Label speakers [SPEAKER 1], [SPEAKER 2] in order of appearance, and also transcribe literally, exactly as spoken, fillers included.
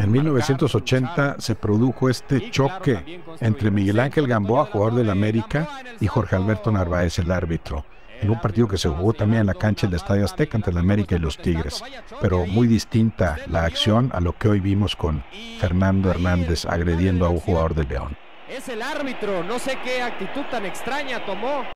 [SPEAKER 1] En mil novecientos ochenta se produjo este choque entre Miguel Ángel Gamboa, jugador del América, y Jorge Alberto Narváez, el árbitro, en un partido que se jugó también en la cancha del Estadio Azteca entre el América y los Tigres, pero muy distinta la acción a lo que hoy vimos con Fernando Hernández agrediendo a un jugador del León.
[SPEAKER 2] Es el árbitro, no sé qué actitud tan extraña tomó.